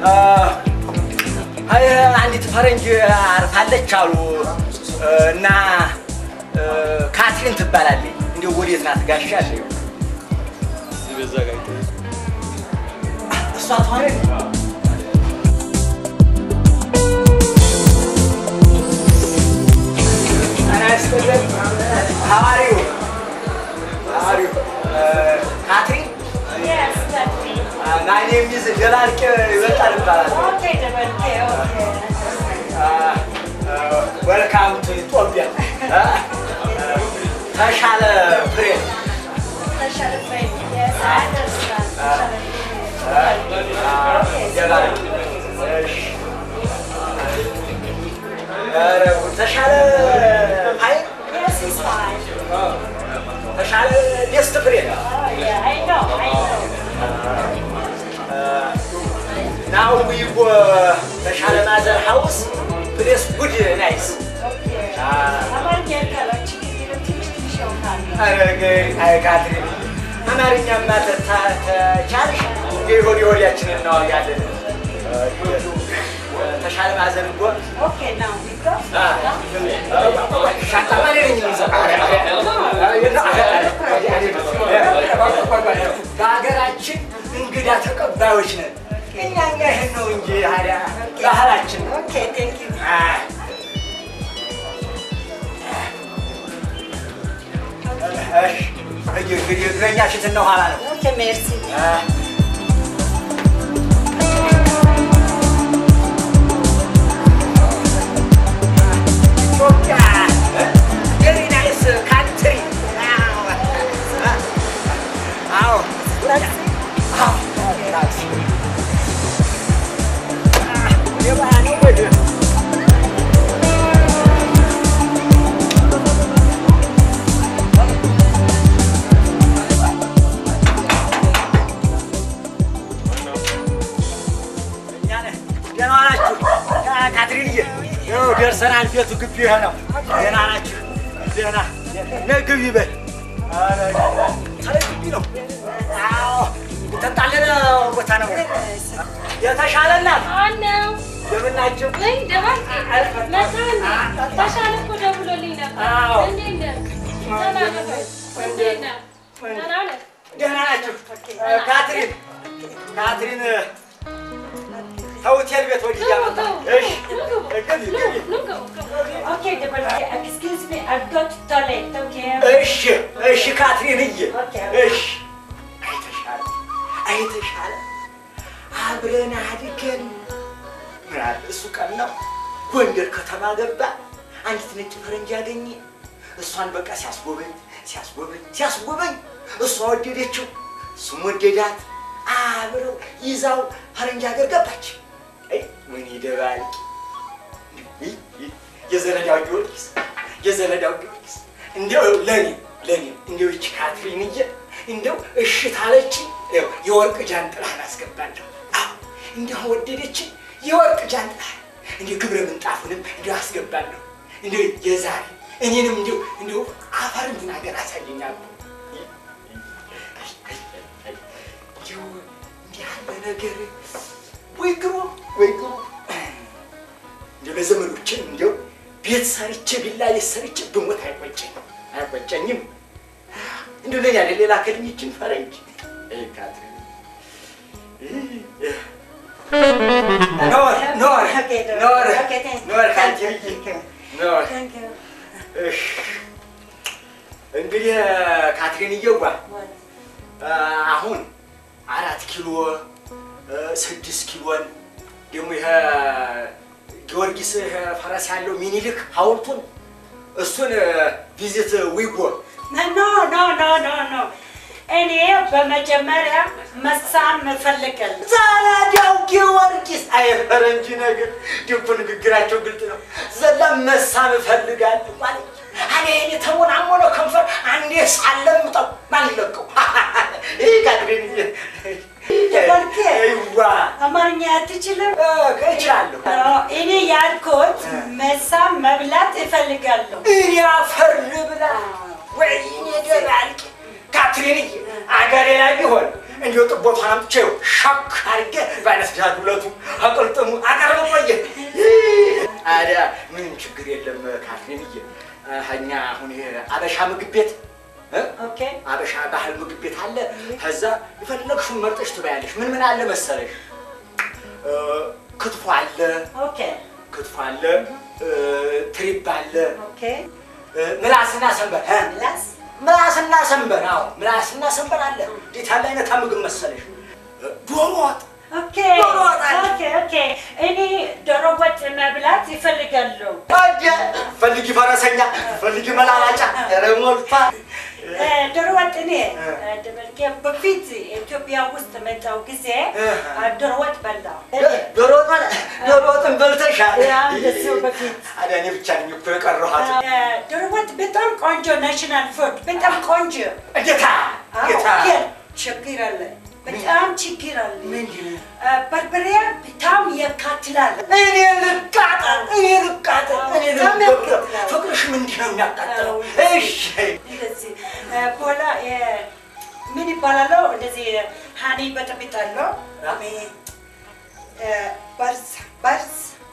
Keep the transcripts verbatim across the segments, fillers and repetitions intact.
አይ አንዲት ፈረንጅ አርፋለች አሉ እና ካትሪን ትባላለች እንደው ወዴት ናት ጋሻለሁ ሲበዛ ጋር እሷ ታወረ How are you? How are you? Uh, Katrin? Yes, Katrin. Uh, my name is Jalalke Vetalpala. Okay, Jalalke, okay. Uh, uh, welcome to Ethiopia. Tashale Friend. Tashale Friend, yes, I understand. Tashale Jalalke. Tashale Fine? Yes, it's fine. Tashale best friend. Oh, yeah, I know, I know. Uh, now we go to Tashale mother house. Place good, nice. Okay. Ah. Aman gel kala chiquitito tichi shokan. Okay, I got it. Amarnya mata ta charge. Gehori hori achinen no gade. Tashale mother go. Okay, now we go. Ah. Shanta mane ni zo. Gagaraችን እንግዳ ተቀባዮች ነን። እኛ እኛ ይሄን ነው እንጂ ታዲያ ባህላችን። Okay, thank you. እሺ እግሬ እግረኛ ሽትን ነው ኋላ ነው። Okay, merci. Very nice country. Ow. Let's see. Ow. Nice. You are no good. Katrinዬ ነው ደርሰናል ቤቱ ግቢ ነው ደህና ናችሁ ደህና ነግቢ በል አረ ታለግቢ ነው አዎ ተጣለለ ቦታ ነው የተሻለና አነው ደምናችሁ ወይ ደባል መጣን ተሻለ እኮ ደውሎልኝ ነበር እንዴት ነህ ደህና ነህ እንዴት ነህ ደህና ነህ ደህና ናችሁ ካትሪን ካትሪን hotel ቤት ወዲህ ያመጣ እሺ ግቢ ግቢ Okay, Jalalke, excuse me, I've got to toilet, okay? እሺ እሺ ካትሪንዬ እሺ አይተሻለ አይተሻለ አብረን አድገን ምናል እሱ ቀን ነው ጎንደር ከተማ ገባ አንዲት ነጭ ፈረንጅ ያገኘ እሷን በቃ ሲያስጎበኝ ሲያስጎበኝ ሲያስጎበኝ እሷ ወደደችው እሱም ወደዳት አብረው ይዛው ፈረንጅ ሀገር ገባች አይ ምን ይደባል የዘረዳው ጊዮርጊስ የዘረዳው ጊዮርጊስ እንደው ለኔ ለኔ እንደው እቺ ካትሪንዬ እንደው እሺ ታለች የወርቅ ጃንጥላን አስገባለሁ አዎ እንደው ወደደች የወርቅ ጃንጥላ እንደው ክብረ ምንጣፉንም እንደው አስገባለሁ እንደው የዛሬ እኔንም እንደው እንደው አፈር እንድናገር አሳየኛለሁ እንደው እንዲህ ያለ ነገር ወይ ግሩ ወይ ግሩ እንደው ለዘመዶቼ እንደው ቤት ሰርቼ ቢላ ሰርቼ ብሞት አይቆጨኝ አይቆጨኝም እንደው ለኛ ሌላ ከልኝችን ፈረንጅ አይ ካትሪን ኖር ኖር ኖር ኖር ካትሪን ኖር እሺ እንግዲህ ካትሪን እየዋ አሁን አራት ኪሎ ስድስት ኪሎን ደግሞ ይሄ ጊዮርጊስ ፈረስ ያለው ሚኒሊክ ሐውልቱን እሱን ቪዚት ዊጎ No, no, no, no, no. እኔ በመጀመሪያ መሳም ፈልገል ዛላዳው ጊዮርጊስ አይ ፈረንጅ ነገር ድብ ንግግራቸው ግልጥ ነው ዘላም መሳም ፈልጋለሁ ማለት አኔ እኔ ተሞናሞኖ ከንፈር አንዴ ሳለምጠው ማን ይለቀው ይሄ ካትሪን ጀላልከ አይዋ አማርኛ አትችልም እችላለሁ እኔ ያልኩት መሳም መብላት እፈልጋለሁ እኔ አፈር ልብላ ወይኔ ጀላልከ ካትሪን አገሬ ላይ ቢሆን እንዲው ጥቦታን አምጥቼው ሻክ አድርጌ ባይነስ ዳዱለቱ አቀልጥሙ አቀርበው ቆየ አዲያ ምን ችግር የለም ካትሪንዬ ሀኛ አሁን አበሻ ምግብ ቤት ኦኬ አበሻ ባህል ምግብ ቤት አለ ከዛ ይፈልግሽው መርጠሽ ትበያለሽ ምን ምን አለ መሰለሽ ክትፎ አለ ኦኬ ክትፎ አለ ትሪብ አለ ኦኬ ምላስና ሰንበር ምላስ ምላስና ሰንበር አዎ ምላስና ሰንበር አለ ዲታ ላይ ነው ታምግም መሰለሽ ዶሮ ወጥ ኦኬ ኦኬ ኦኬ እኔ ዶሮ ወጥ መብላት ይፈልጋሉ አጀ ፈልጊ ፈረሰኛ ፈልጊ መላላጫ ረሞልፋ ዶሮ ወጥ እኔ ደበልቄ በፊት ኢትዮጵያ ውስጥ መጣው ጊዜ ዶሮ ወጥ በላው ዶሮ ወጥ ዶሮ ወጥን በልተሻል ያ እንደዚህ በፊት አዳኔ ብቻ ነኝ እኮ የቀረኋት ዶሮ ወጥ በጣም ቆንጆ ናሽናል ፉድ በጣም ቆንጆ ጌታ ጌታ ችግር አለ በጣም ችግር አለ ምንድነው በርበሬ በጣም ያካትላል እኔ ልቃጠል እኔ ልቃጠል እኔ ልቃጠል ፍቅርሽ ምንድነው የሚያቃጥለው እሺ እንደዚህ ቦላ ምን ይባላል እንደዚህ ሃኒ በጥብጣሎ በርስ በርስ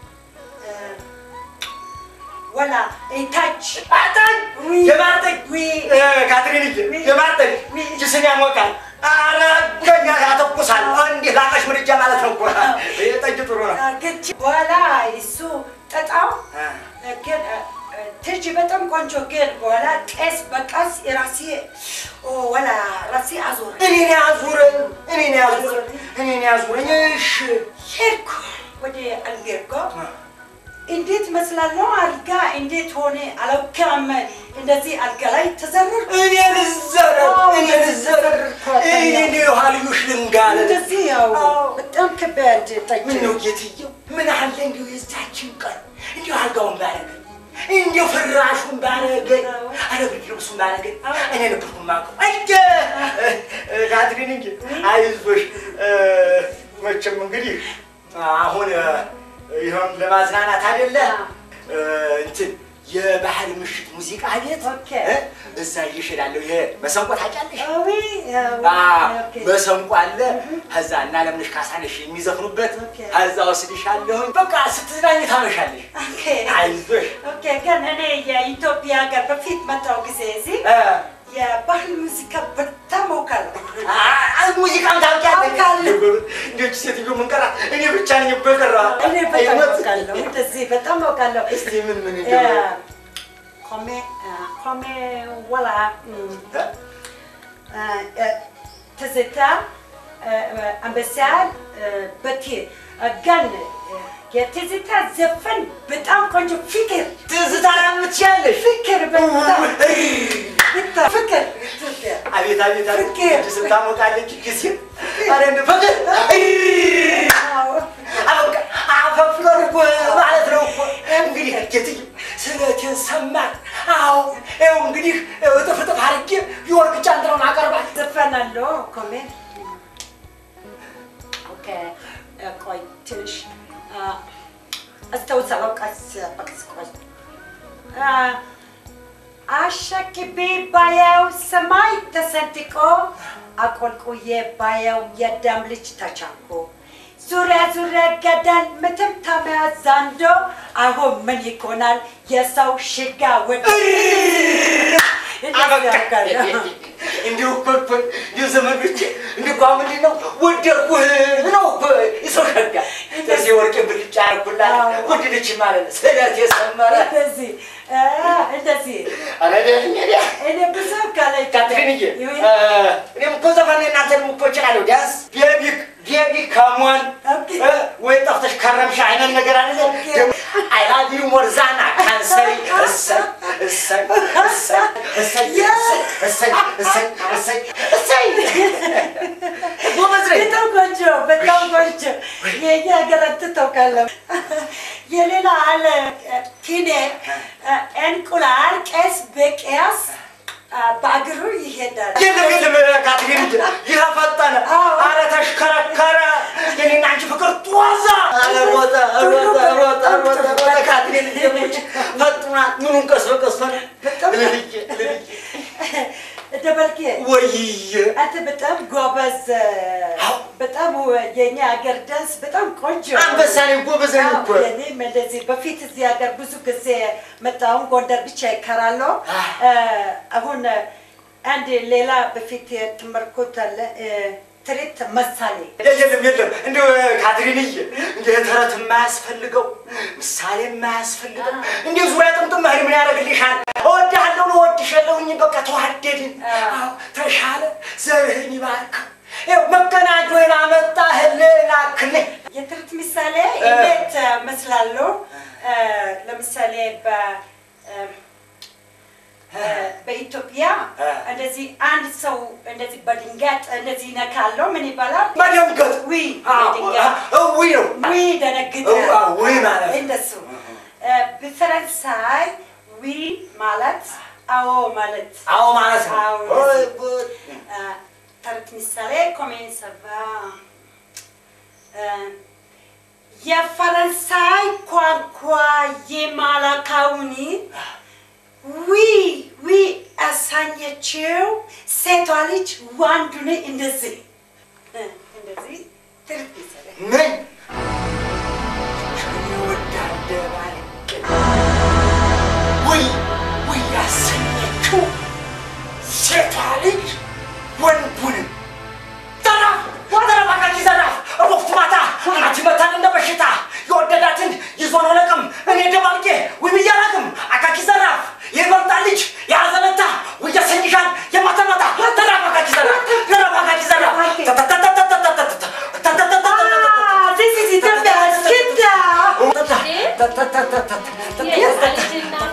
ወላ ታች አታኝ የማርጠኝ ካትሪንዬ የማርጠኝ ጅስን ያሞቃል አረ ገኛ ያተኩሳል እንዴ ላቀሽ ምርጫ ማለት ነው እኮ የጠጅ ጥሩ ነው ግጭ በኋላ እሱ ጠጣው ግን ትጅ በጣም ቆንጆ ግን በኋላ ቀስ በቀስ ራሴ ወላ ራሴ አዞረ እኔን ያዙረኝ እኔን ያዙረኝ እኔን ያዙረኝ እሺ ሄድኩ ወደ አልቤርጎ እንዴት መስላለሁ አልጋ እንዴት ሆነ አላውቅም እንደዚህ አልጋ ላይ ተዘረርኩ እኔ ልዘረር እኔ ልዘረር እኔ ዮሐንስ ልንጋለ እንደዚህ ያው በጣም ከባድ ጠጅ ምን ነው ጌትዬው ምን አለ እንዲው የዛችን ቀን እንዲው አልጋውን ባረገ እንዲው ፍራሹን ባረገ አረብ ልብሱን ባረገ እኔ ልብሱን ማቁ አይደ ካትሪን እንጂ አይዞሽ መቼም እንግዲህ አሁን ይሁን ለማዝናናት አይደለ እንትን የባህል ምሽት ሙዚቃ ቤት እዛ ይሽላልው ይሄ መሰንቆ ታውቂያለሽ አዊ መሰንቆ አለ ከዛ እና ለምንሽ ካሳነሽ የሚዘፍኑበት ከዛ ወስድሻለሁ በቃ ስትዝናኝ ታመሻለሽ ኦኬ አይዞሽ ኦኬ ግን እኔ የኢትዮጵያ ሀገር በፊት መጣው ጊዜ እዚህ የባህል ሙዚቃ በጣም አውቃለሁ ሙዚቃም ታውቂያለሽ እንዴት ሴትዮ ምን ቀራ እኔ ብቻ ነኝ በቀራ እኔ በጣም አውቃለሁ እንደዚህ በጣም አውቃለሁ እስቲ ምን ምን እንደው ኮሜ ኮሜ ወላ ትዝታ አምበሳል በቲ ገን የትዝታ ዘፈን በጣም ቆንጆ ፍቅር ትዝታ የምትችያለሽ ፍቅር በጣም ፍቅር አቤት አቤት ፍቅር ስታሞቃለች ጊዜ አረ እንደ ፍቅር አበቃ አፈፍቀርኩ ማለት ነው እኮ እንግዲህ ጌትዬ ስለቴን ሰማት አዎ ይኸው እንግዲህ እጥፍ እጥፍ አድርጌ የወርቅ ጫንጥራውን አቀርባል ዘፈናለሁ ኮሜንት ኦኬ ቆይ ትንሽ استوصلوا قص بقص قص አሸክቤ ባየው ሰማይ ተሰንጥቆ አቆልቁዬ ባየው የዳም ልጅ ተቻንቆ ዙሪያ ዙሪያ ገደል ምትም ተመያዛንዶ አሁን ምን ይኮናል የሰው ሽጋ ወደ እንዲሁ እኮ እንዲሁ ዘመዶቼ እንዲሁ አሁን ነው ወደድኩህ ነው ይሰው ሸጋ እንደዚህ ወርቄ ብልጭ አደረኩላት ወደደች ማለት ነው ስለቴ የሰመረ እንደዚህ እንደዚህ አረደኝ እኔ ብዙ ካለ ካትሪንዬ እኔም እኮ ዘፈን እናንተን እኮ እችላለሁ ዳንስ ቤቢ ቤቢ ካሞን ወይ ጠፍተሽ ከረምሽ አይነት ነገር አለ አይ ላቭ ዩ ሞር ዛና ካንሰሪ እሰይ እሰይ እሰይ እሰይ እሰይ እሰይ እሰይ እሰይ ወመዝሬ በጣም ቆንጆ በጣም ቆንጆ የኛ ገረት ተውካለሁ የሌላ አለ ኪኔ እንቁላል ቀስ በቀስ ባግሩ ይሄዳል የለም የለም ካትሪን ይፈጠነ አረ ተሽከረከረ የኔና አንቺ ፍቅር ጧዛ አረ ሮጣ ሮጣ ሮጣ ሮጣ ካትሪን የሙጭ ፈጥና ምኑን ቀስ በቀስ ነው በጣም ልጅ ልጅ ደበልኬ ወይ አንተ በጣም ጎበዝ በጣም የኛ ሀገር ዳንስ በጣም ቆንጆ አንበሳ ነው ጎበዝ ነው እኮ እኔ እንደዚህ በፊት እዚህ ሀገር ብዙ ጊዜ መጣሁ ጎንደር ብቻ ይከራለሁ አሁን አንድ ሌላ በፊት ተመርኮት አለ ትሪት መሳሌ የለም የለም እንደው ካትሪንዬ እንደ ተረት የማያስፈልገው ምሳሌ የማያስፈልገው እንደ ዙሪያ ጥምጥም ማህሪ ምን ያደርግልሻል እወድሃለሁ እወድሻለሁኝ በቃ ተዋደድን አዎ ተሻለ ዘርህን ይባርክ ይኸው መገናኘት አመጣህልን አክል የትሪት ምሳሌ እንዴት መስላለሁ ለምሳሌ በ በኢትዮጵያ እንደዚህ አንድ ሰው እንደዚህ በድንጋት እንደዚህ ነካለው ምን ይባላል በድንጋት ዊ በድንጋት ዊ ነው ዊ ደነግጠ ዊ ማለት እንደሱ በፈረንሳይ ዊ ማለት አዎ ማለት አዎ ማለት ኦይ ጉድ ተረት ምሳሌ ኮሜን ሰባ የፈረንሳይ ቋንቋ የማላካውኒ Oui, oui, አሳኘችው ሴቷ ልጅ ወንዱን እንደዚህ እንደዚህ ትርፍ ይሰራል ምን ወዳደ ባልክ ወይ ወይ አሳኘችው ሴቷ ልጅ ወንዱን ተራ ወደራ ባካኪ ዘራ ወፍት ማታ አንቺ መታን እንደ በሽታ የወደዳትን ይዞ ነው ለቅም እኔ ደባልቄ ወይ ብያላቅም አካኪ ዘራ የመጣልሽ ያዘነታ ወያሰኝሻል የማተማታ ተራባካ ኪዘራ ተራባካ ኪዘራ this is Ethiopia skita